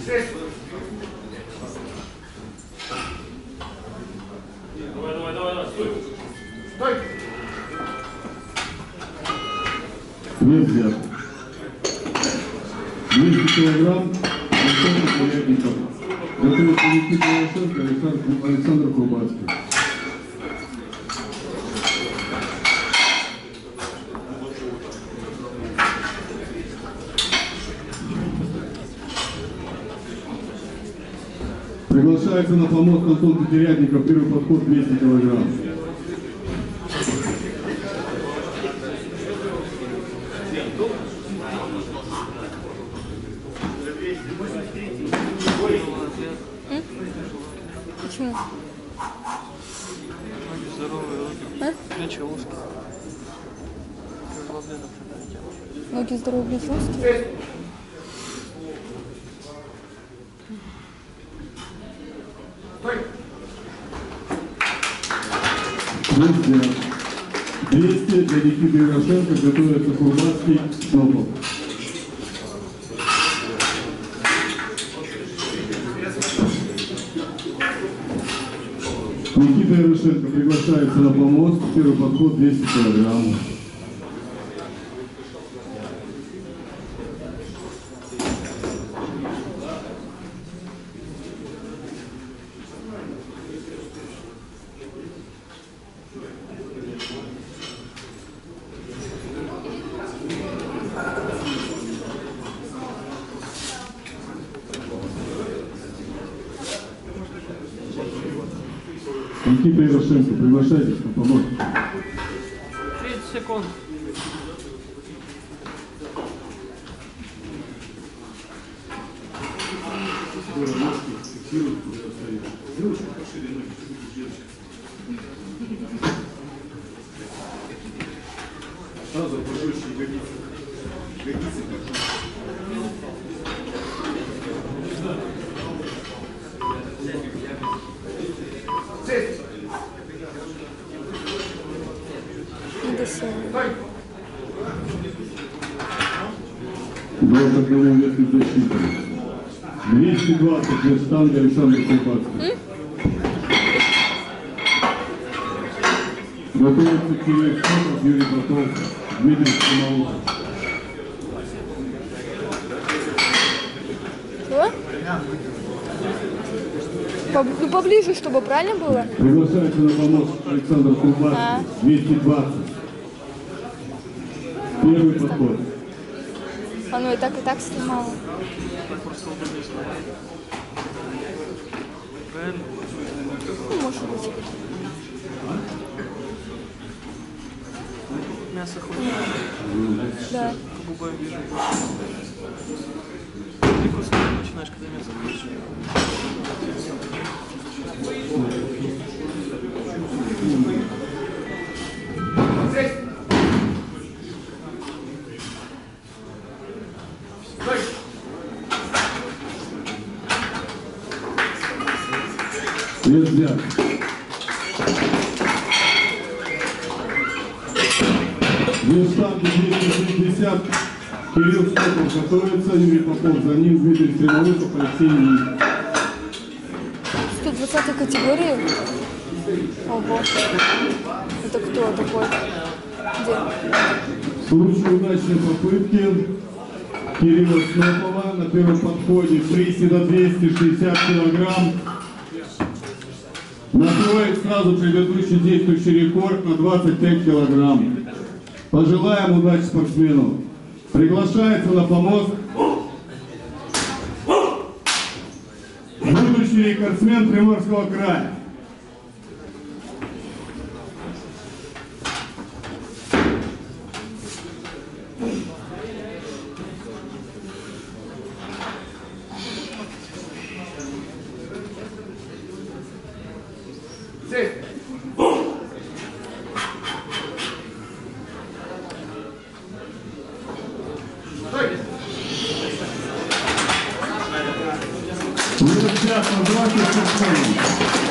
Давай, стой. Стой. Вес взят. 200 килограмм. Антон Курятников. Готовится Никита Ярошенко, Александр Курбацкий. Приглашается на помост Антон Курятников, первый подход 200 килограмм. Почему? Ноги здоровые, руки, плечи узкие. Ноги здоровые, плечи узкие? Друзья, 200 для Никиты Ярошенко, готовится Курбацкий, Снопов. Никита Ярошенко приглашается на помост, первый подход 200 килограмм. Никита Ярошенко, приглашайтесь на помост. 30 секунд. Сразу пожестче ягодицы. Два к одному весу защиты. 220 для штанги Александр Курбацкий. Готовится Кирилл Шотов, Юрий Батов, Дмитрий Самоусов. Что? Ну поближе, чтобы правильно было? Приглашается на помост Александр Курбацкий, 220. Первый подход. Оно и так снимало. Правильно? Ну, может быть. Мясо хочешь? Да. Губами вижу больше. Ты кусок начинаешь, когда мясо хочешь. Вес взят. Вес штанги 260. Кирилл Стопов готовится, Юрий Попов, за ним Дмитрий Стремовиков, Алексей Ник. 120 категории? Ого. Это кто такой? Где? В случае удачной попытки Кирилла Снопова на первом подходе приседа 260 килограмм. Накроет сразу предыдущий действующий рекорд на 25 килограмм. Пожелаем удачи спортсмену. Приглашается на помост будущий рекордсмен Приморского края. Друзья, поздравьте с